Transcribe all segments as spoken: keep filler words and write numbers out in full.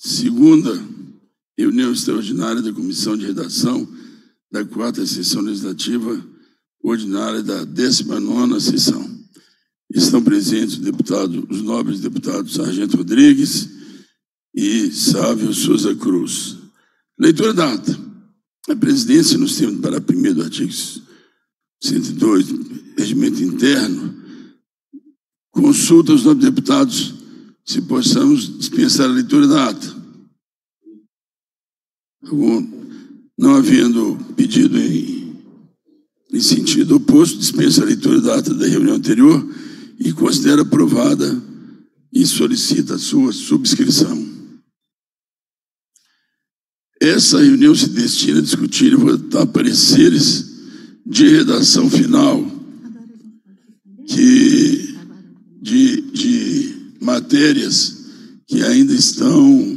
segunda reunião extraordinária da Comissão de Redação da quarta sessão legislativa ordinária da décima nona sessão. Estão presentes o deputado, os nobres deputados Sargento Rodrigues e Sávio Souza Cruz. Leitura da ata. A presidência, nos termos do parágrafo primeiro do artigo cento e dois do Regimento Interno, consulta os nobres deputados se possamos dispensar a leitura da ata. Não havendo pedido em, em sentido oposto, dispensa a leitura da ata da reunião anterior e considera aprovada e solicita a sua subscrição. Essa reunião se destina a discutir e votar pareceres de redação final que, de, de matérias que ainda estão,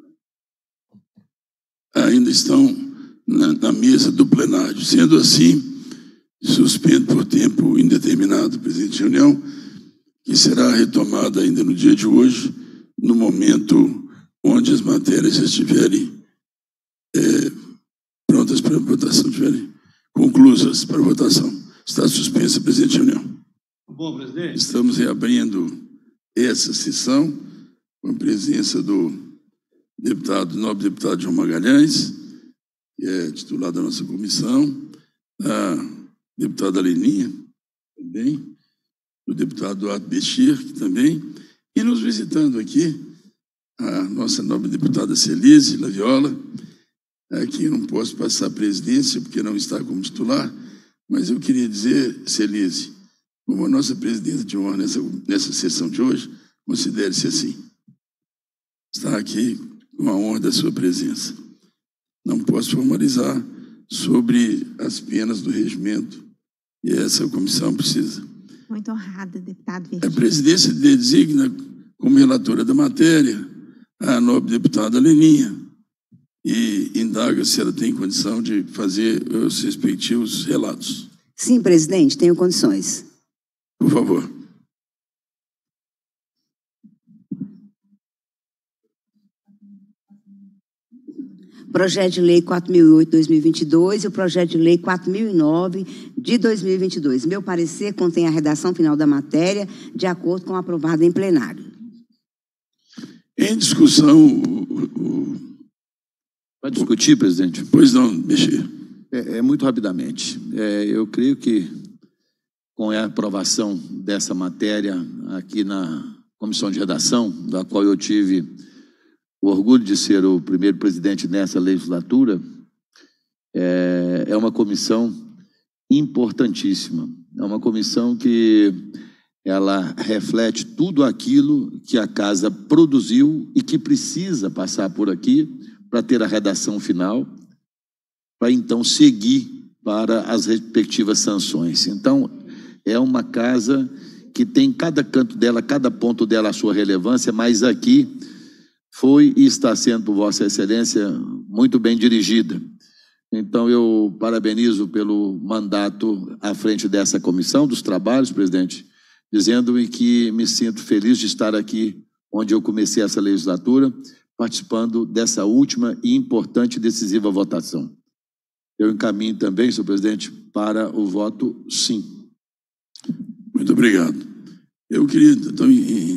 ainda estão na, na mesa do plenário. Sendo assim, suspendo por tempo indeterminado a presente reunião, que será retomada ainda no dia de hoje, no momento onde as matérias já estiverem é, prontas para votação, estiverem conclusas para votação. Está suspensa a presente reunião. Bom, presidente. Estamos reabrindo essa sessão com a presença do deputado, nobre deputado João Magalhães, que é titular da nossa comissão, da deputada Leninha, também, do deputado Duarte Bechir, que também, e nos visitando aqui, a nossa nobre deputada Celise Laviola, aqui eu não posso passar a presidência, porque não está como titular, mas eu queria dizer, Celise, como a nossa presidenta de honra nessa, nessa sessão de hoje, considere-se assim. Está aqui com a honra da sua presença. Não posso formalizar sobre as penas do regimento, e essa comissão precisa. Muito honrada, deputado Virgínia. A presidência designa como relatora da matéria a nobre deputada Leninha e indaga se ela tem condição de fazer os respectivos relatos. Sim, presidente, tenho condições. Por favor. Projeto de Lei quatro mil e oito de dois mil e vinte e dois e o Projeto de Lei quatro mil e nove de dois mil e vinte e dois. Meu parecer contém a redação final da matéria, de acordo com o aprovado em plenário. Em discussão, o... o... Pode discutir, presidente? Pois não, Bechir. É, é muito rapidamente. É, eu creio que com a aprovação dessa matéria aqui na Comissão de Redação, da qual eu tive o orgulho de ser o primeiro presidente nessa legislatura, é, é uma comissão importantíssima. É uma comissão que ela reflete tudo aquilo que a Casa produziu e que precisa passar por aqui para ter a redação final, para então seguir para as respectivas sanções. Então, é uma casa que tem cada canto dela, cada ponto dela a sua relevância, mas aqui foi e está sendo, por Vossa Excelência, muito bem dirigida. Então, eu parabenizo pelo mandato à frente dessa comissão dos trabalhos, presidente, dizendo-me que me sinto feliz de estar aqui onde eu comecei essa legislatura, participando dessa última e importante e decisiva votação. Eu encaminho também, senhor presidente, para o voto sim. Muito obrigado. Eu queria, então, em,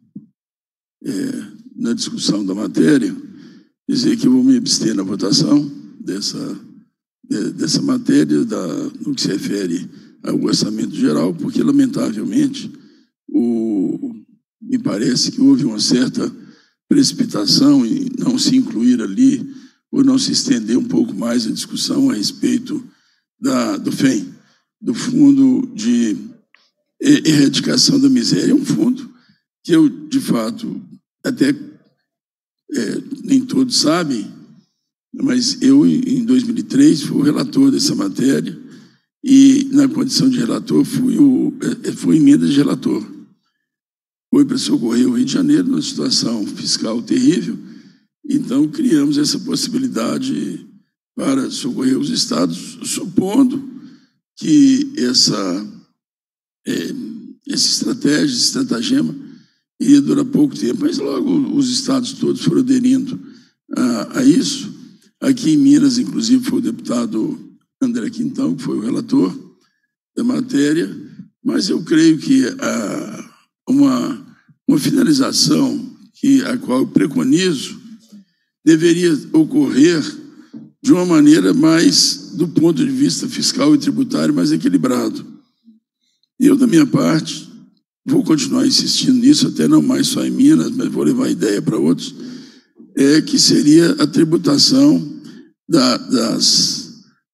é, na discussão da matéria, dizer que eu vou me abster na votação dessa, de, dessa matéria, da, no que se refere ao orçamento geral, porque, lamentavelmente, o, me parece que houve uma certa precipitação em não se incluir ali, ou não se estender um pouco mais a discussão a respeito da, do F E M, do Fundo de Erradicação da Miséria. É um fundo que eu, de fato, até é, nem todos sabem, mas eu, em dois mil e três, fui o relator dessa matéria e, na condição de relator, fui, o, fui emenda de relator. Foi para socorrer o Rio de Janeiro numa situação fiscal terrível, então criamos essa possibilidade para socorrer os estados, supondo que essa, é, essa estratégia, esse estratagema, iria durar pouco tempo, mas logo os estados todos foram aderindo a, a isso. Aqui em Minas, inclusive, foi o deputado André Quintão, que foi o relator da matéria, mas eu creio que a, uma, uma finalização que, a qual eu preconizo deveria ocorrer de uma maneira mais, do ponto de vista fiscal e tributário, mais equilibrado. Eu, da minha parte, vou continuar insistindo nisso, até não mais só em Minas, mas vou levar a ideia para outros, é que seria a tributação da, das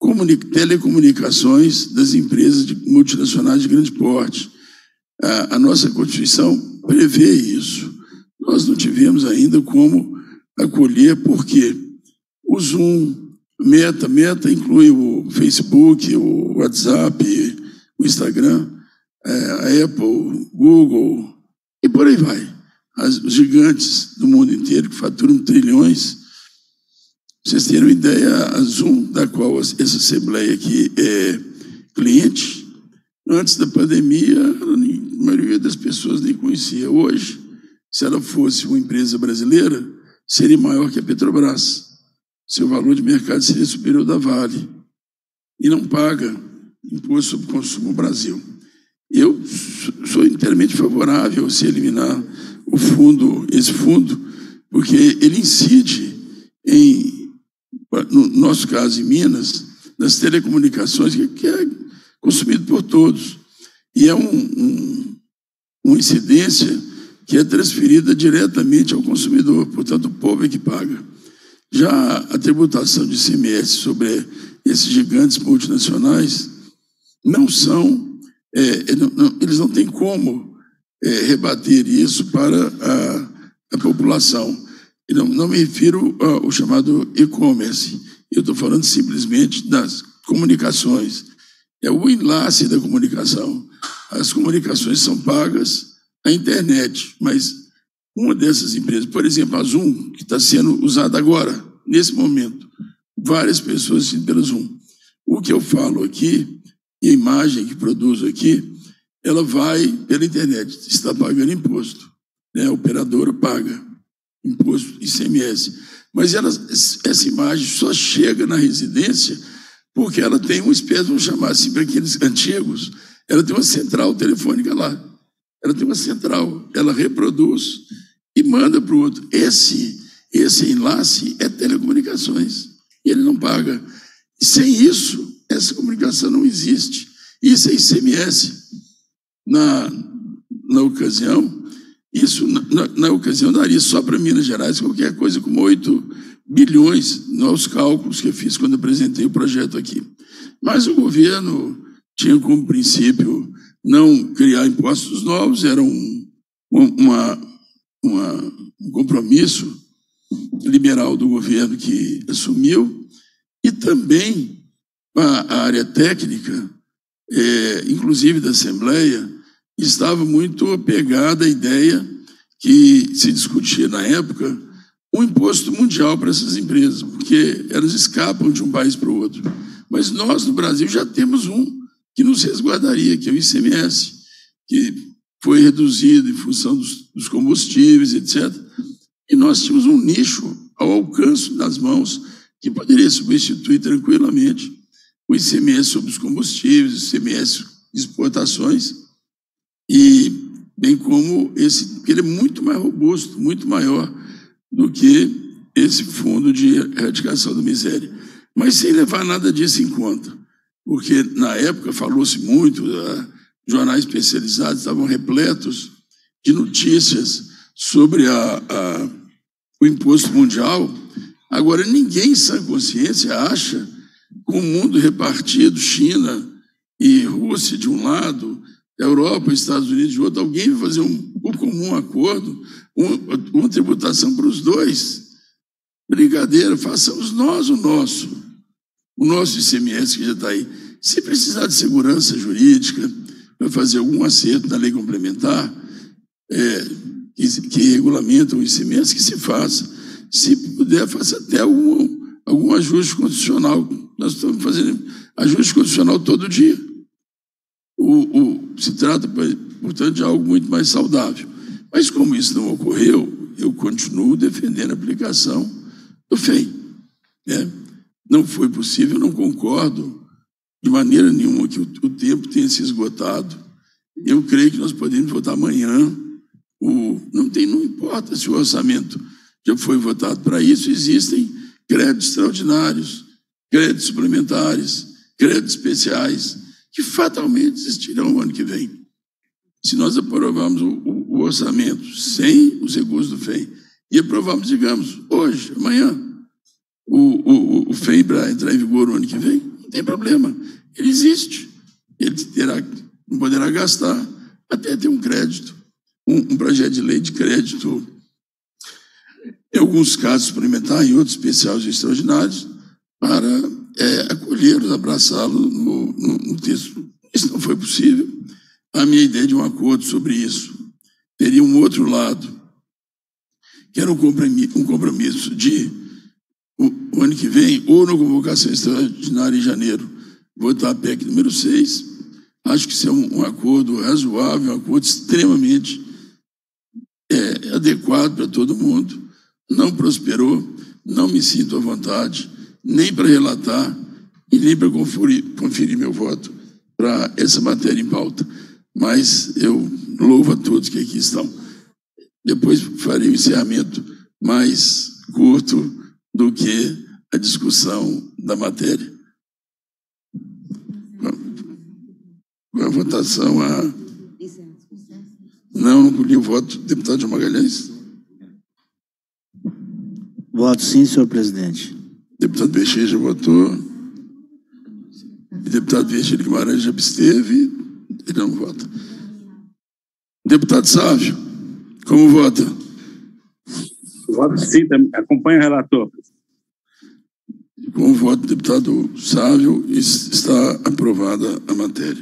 telecomunicações das empresas de multinacionais de grande porte. A, a nossa Constituição prevê isso. Nós não tivemos ainda como acolher, porque o Zoom, Meta, Meta inclui o Facebook, o WhatsApp, o Instagram, a Apple, Google, e por aí vai. As, os gigantes do mundo inteiro que faturam trilhões. Pra vocês terem uma ideia, a Zoom, da qual essa Assembleia aqui é cliente, antes da pandemia, a maioria das pessoas nem conhecia. Hoje, se ela fosse uma empresa brasileira, seria maior que a Petrobras. Seu valor de mercado seria superior ao da Vale. E não paga imposto sobre consumo no Brasil. Eu sou inteiramente favorável a se eliminar o fundo, esse fundo, porque ele incide em, no nosso caso em Minas, nas telecomunicações, que é consumido por todos. E é um, um, uma incidência que é transferida diretamente ao consumidor, portanto o povo é que paga. Já a tributação de I C M S sobre esses gigantes multinacionais não são, é, não, não, eles não têm como é, rebater isso para a, a população. E não, não me refiro ao chamado e-commerce, eu estou falando simplesmente das comunicações. É o enlace da comunicação. As comunicações são pagas à internet, mas uma dessas empresas, por exemplo, a Zoom, que está sendo usada agora, nesse momento, várias pessoas assistem pela Zoom. O que eu falo aqui, e a imagem que produzo aqui, ela vai pela internet, está pagando imposto. Né? A operadora paga imposto I C M S. Mas ela, essa imagem só chega na residência porque ela tem uma espécie, vamos chamar assim, para aqueles antigos, ela tem uma central telefônica lá. Ela tem uma central, ela reproduz e manda para o outro. Esse, esse enlace é telecomunicações. E ele não paga. E sem isso, essa comunicação não existe. Isso é I C M S. Na, na ocasião, isso na, na ocasião daria só para Minas Gerais qualquer coisa como oito bilhões nos cálculos que eu fiz quando apresentei o projeto aqui. Mas o governo tinha como princípio não criar impostos novos, era um, uma, uma, um compromisso liberal do governo que assumiu, e também a, a área técnica, é, inclusive da Assembleia, estava muito apegada à ideia que se discutia na época um imposto mundial para essas empresas, porque elas escapam de um país para o outro. Mas nós, no Brasil, já temos um que nos resguardaria, que é o I C M S, que foi reduzido em função dos, dos combustíveis, etcétera. E nós tínhamos um nicho ao alcance das mãos que poderia substituir tranquilamente o I C M S sobre os combustíveis, o I C M S de exportações, e bem como esse, porque ele é muito mais robusto, muito maior do que esse fundo de erradicação da miséria. Mas sem levar nada disso em conta, porque na época falou-se muito, uh, jornais especializados estavam repletos de notícias sobre a, a, o imposto mundial. Agora, ninguém em sã consciência acha que o mundo repartido, China e Rússia de um lado, Europa e Estados Unidos de outro, alguém vai fazer um, um comum acordo, um, uma tributação para os dois. Brincadeira, façamos nós o nosso, o nosso I C M S que já está aí. Se precisar de segurança jurídica para fazer algum acerto na lei complementar, é, que, que regulamenta o I C M S, que se faça. Se puder, faça até algum, algum ajuste constitucional. Nós estamos fazendo ajuste constitucional todo dia. O, o, se trata, portanto, de algo muito mais saudável. Mas como isso não ocorreu, eu continuo defendendo a aplicação do F E M, né? Não foi possível, não concordo de maneira nenhuma que o, o tempo tenha se esgotado. Eu creio que nós podemos votar amanhã. O, não, tem, não importa se o orçamento já foi votado para isso, existem créditos extraordinários, créditos suplementares, créditos especiais, que fatalmente existirão no ano que vem. Se nós aprovarmos o, o, o orçamento sem os recursos do F E M e aprovarmos, digamos, hoje, amanhã, o, o, o F E M para entrar em vigor no ano que vem, não tem problema. Ele existe. Ele terá, não poderá gastar até ter um crédito, um, um projeto de lei de crédito, em alguns casos suplementar, em outros especiais e extraordinários, para é, acolhê-los, abraçá-los no, no, no texto. Isso não foi possível. A minha ideia de um acordo sobre isso teria um outro lado, que era um compromisso, um compromisso de, o, o ano que vem, ou na convocação extraordinária em janeiro, votar a P E C número seis. Acho que isso é um, um acordo razoável, um acordo extremamente é, adequado para todo mundo. Não prosperou, não me sinto à vontade, nem para relatar e nem para conferir, conferir meu voto para essa matéria em pauta. Mas eu louvo a todos que aqui estão. Depois farei o encerramento mais curto do que a discussão da matéria. Com a votação a... Não, não colhi o voto do deputado João Magalhães. Voto sim, senhor presidente. Deputado Bexê já votou. Deputado Virgílio Guimarães já absteve. Ele não vota. Deputado Sávio, como vota? Voto sim, acompanha o relator. Com o voto do deputado Sávio, está aprovada a matéria.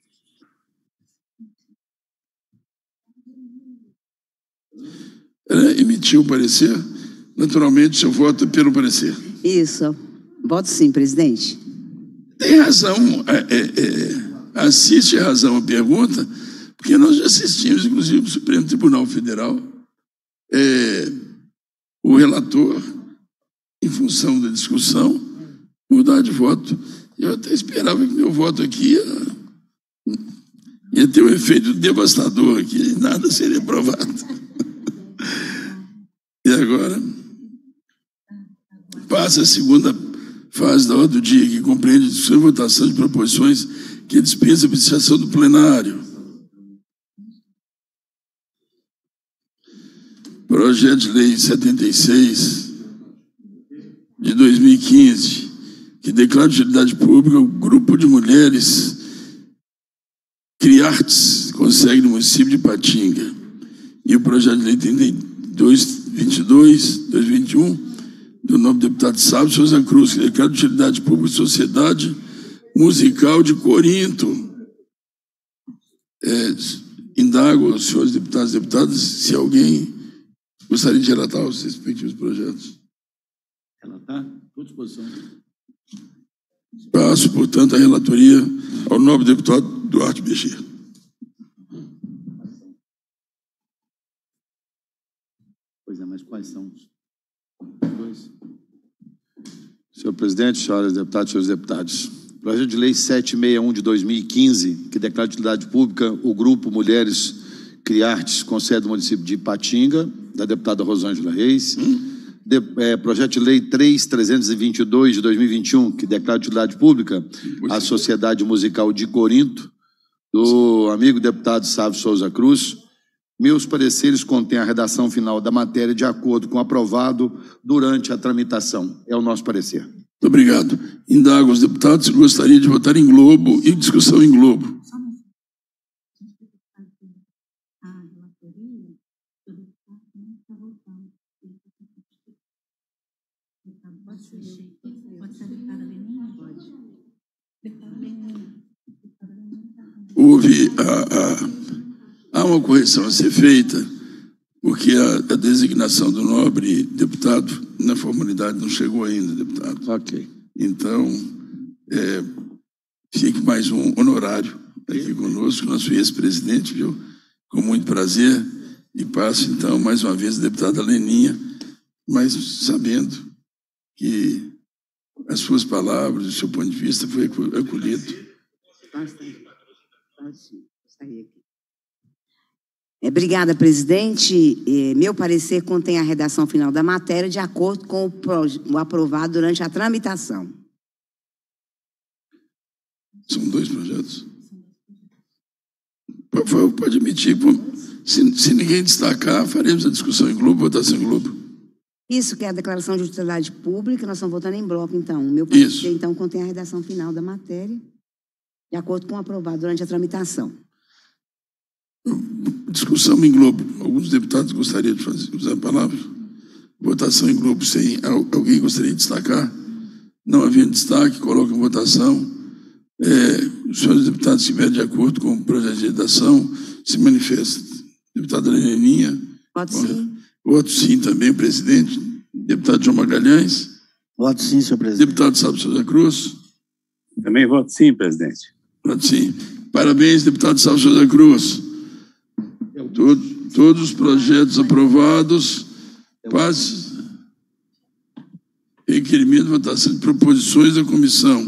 Ela emitiu o parecer. Naturalmente, seu voto é pelo parecer. Isso. Voto sim, presidente. Tem razão, é, é, assiste a razão à pergunta, porque nós já assistimos, inclusive, o Supremo Tribunal Federal, é, o relator, em função da discussão, mudar de voto. Eu até esperava que meu voto aqui ia, ia ter um efeito devastador aqui, nada seria aprovado. E agora, passa a segunda fase da ordem do dia, que compreende a discussão e votação de proposições que dispensam a apreciação do plenário. Projeto de Lei setenta e seis, de dois mil e quinze, que declara de utilidade pública o grupo de mulheres Criartes, consegue no município de Ipatinga. E o projeto de lei trinta e dois, vinte e dois, dois mil e vinte e um, do nome do deputado Sábio Souza Cruz, que declara de utilidade pública Sociedade Musical de Corinto. É, indago aos senhores deputados e deputadas se alguém gostaria de relatar os respectivos projetos. Relatar? Estou à disposição. Passo, portanto, a relatoria ao nobre deputado Duarte Bexê. Pois é, mas quais são os dois? Senhor presidente, senhoras deputadas, senhores deputados, projeto de lei setecentos e sessenta e um de dois mil e quinze, que declara de utilidade pública o grupo Mulheres Criartes, com sede do município de Ipatinga, da deputada Rosângela Reis. Hum. De, é, projeto de lei três mil trezentos e vinte e dois de dois mil e vinte e um, que declara de utilidade pública a Sociedade Musical de Corinto, do amigo deputado Sábio Souza Cruz. Meus pareceres contêm a redação final da matéria de acordo com o aprovado durante a tramitação. É o nosso parecer. Muito obrigado. Indago aos deputados se gostaria de votar em globo e discussão em globo. Houve a, a, há uma correção a ser feita, porque a, a designação do nobre deputado na formalidade não chegou ainda, deputado. Ok. Então, é, fique mais um honorário aqui conosco, nosso ex-presidente, viu? Com muito prazer. E passo, então, mais uma vez, a deputada Leninha, mas sabendo que as suas palavras, o seu ponto de vista foi acolhido. Obrigada, presidente. Meu parecer contém a redação final da matéria de acordo com o, o aprovado durante a tramitação. São dois projetos. Por favor, pode admitir. Se, se ninguém destacar, faremos a discussão em grupo, votação em grupo. Isso que é a declaração de utilidade pública, nós estamos votando em bloco, então. Meu parecer, Isso. então, contém a redação final da matéria, de acordo com o aprovado durante a tramitação. Discussão em globo. Alguns deputados gostariam de fazer, usar a palavra. Votação em globo, sem alguém gostaria de destacar. Não havendo destaque, coloca em votação. É, os senhores deputados, se estiverem de acordo com o projeto de redação, se manifestam. Deputada Leninha. Voto sim. Voto sim também, presidente. Deputado João Magalhães. Voto sim, senhor presidente. Deputado Sábio Souza Cruz. Também voto sim, presidente. Voto sim. Parabéns, deputado Sábio Souza Cruz. Todo, todos os projetos aprovados. Passe. Requerimento de votação de proposições da comissão.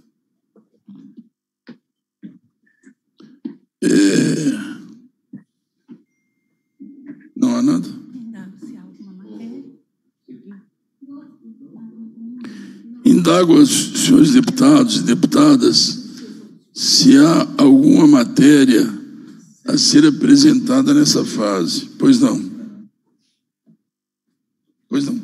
É... Não há nada? Indago aos senhores deputados e deputadas se há alguma matéria a ser apresentada nessa fase. Pois não. Pois não.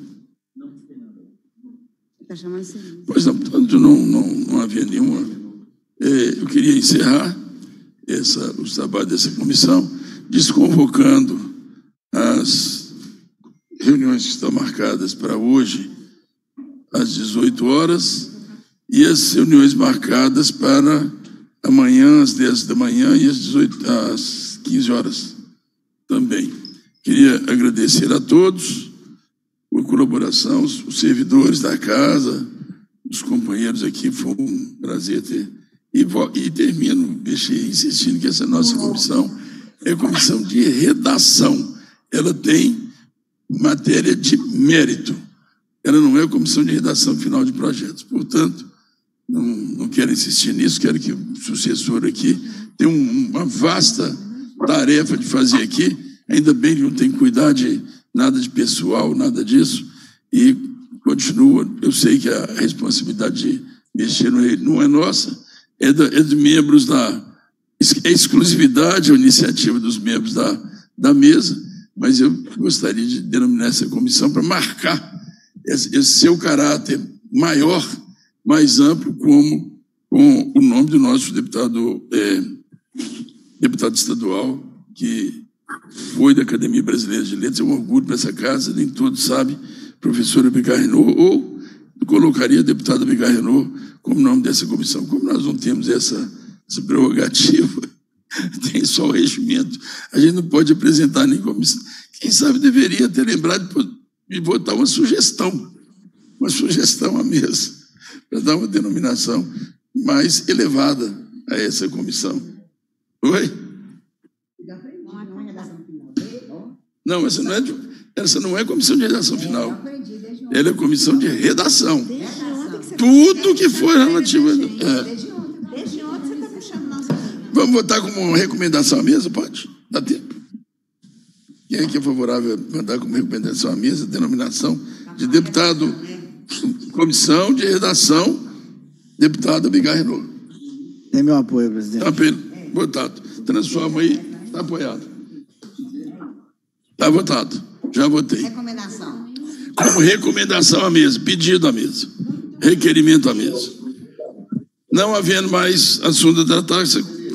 Pois não, portanto, não, não, não havia nenhuma. É, eu queria encerrar essa, os trabalhos dessa comissão, desconvocando as reuniões que estão marcadas para hoje, às dezoito horas, e as reuniões marcadas para amanhã, às dez da manhã, e às, dezoito, às quinze horas também. Queria agradecer a todos por colaboração, os, os servidores da casa, os companheiros aqui, foi um prazer ter. E, e termino insistindo que essa nossa comissão é comissão de redação. Ela tem matéria de mérito. Ela não é comissão de redação final de projetos. Portanto, não, não quero insistir nisso, quero que o sucessor aqui tenha um, uma vasta tarefa de fazer aqui. Ainda bem que não tem que cuidar de nada de pessoal, nada disso. E continua, eu sei que a responsabilidade de mexer no rei não é nossa, é, da, é de membros da... É exclusividade a iniciativa dos membros da, da mesa, mas eu gostaria de denominar essa comissão para marcar esse, esse seu caráter maior, mais amplo, como com o nome do nosso deputado, é, deputado estadual, que foi da Academia Brasileira de Letras. É um orgulho para essa casa, nem todos sabem, professora Bigar Renault, ou colocaria a deputada Bigar Renault como nome dessa comissão. Como nós não temos essa, essa prerrogativa, tem só o regimento, a gente não pode apresentar nem comissão. Quem sabe deveria ter lembrado de votar uma sugestão, uma sugestão à mesa, para dar uma denominação mais elevada a essa comissão. Oi? Não, essa não é, de, essa não é comissão de redação final. Ela é comissão de redação. Tudo que for relativo. É. Vamos votar como recomendação à mesa? Pode? Dá tempo. Quem é que é favorável a mandar como recomendação à mesa? Denominação de deputado, comissão de redação, deputada Bigar Renault. Tem meu apoio, presidente. Está votado. Transforma aí. Está apoiado. Está votado. Já votei. Recomendação. Como recomendação à mesa, pedido à mesa, requerimento à mesa. Não havendo mais assunto a tratar,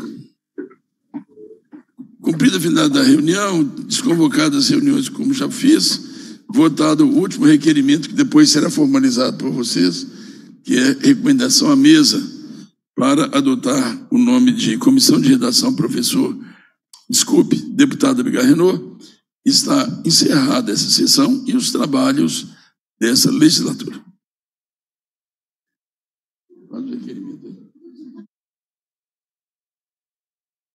cumprida a finalidade da reunião, desconvocadas as reuniões como já fiz, votado o último requerimento, que depois será formalizado por vocês, que é recomendação à mesa para adotar o nome de Comissão de Redação, professor, desculpe, deputada Bigar Renault. Está encerrada essa sessão e os trabalhos dessa legislatura.